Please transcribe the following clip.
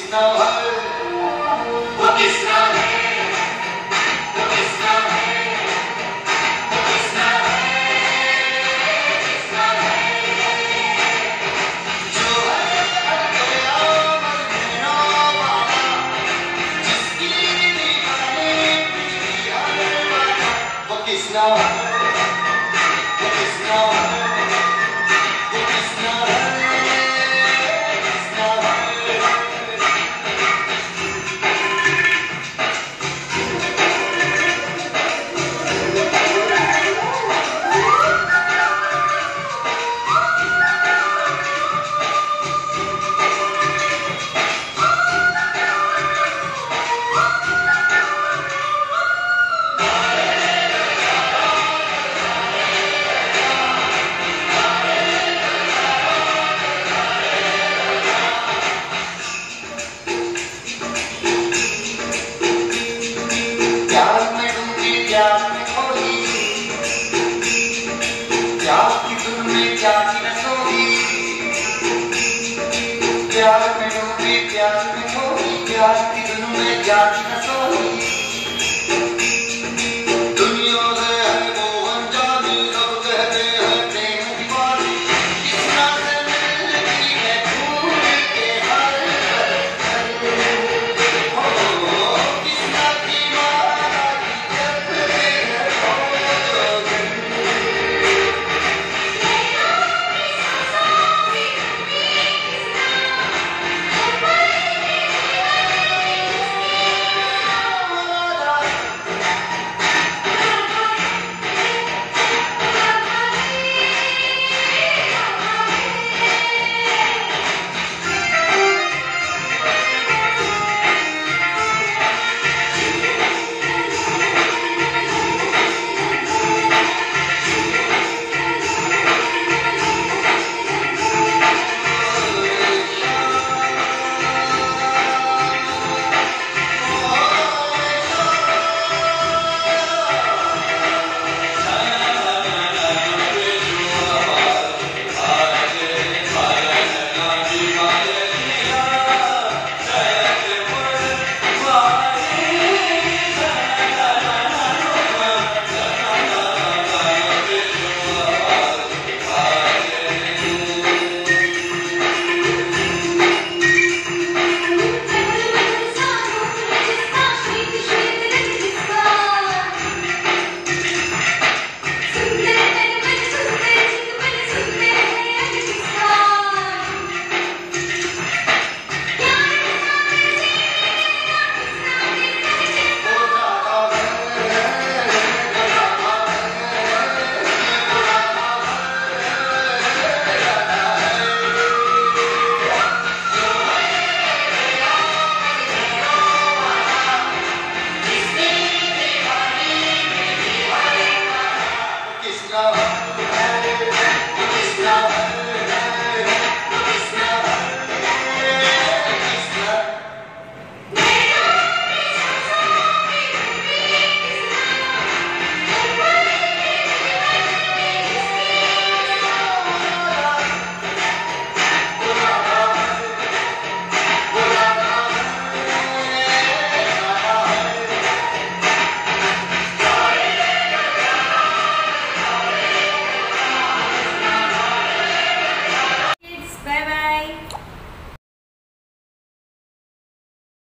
किसना है, वो किसना है, वो किसना है, वो किसना है, किसना है, जो है गया मन मेरा वाला, जिसकी दीवानी बिजली है वाला, वो किसना है, वो किसना है, वो किसना है, किसना है। प्यार में डूबी, प्यार में खोई, प्यार की धुन में जागी न सोई, प्यार में डूबी, प्यार में खोई, प्यार की धुन में जागी न सोई।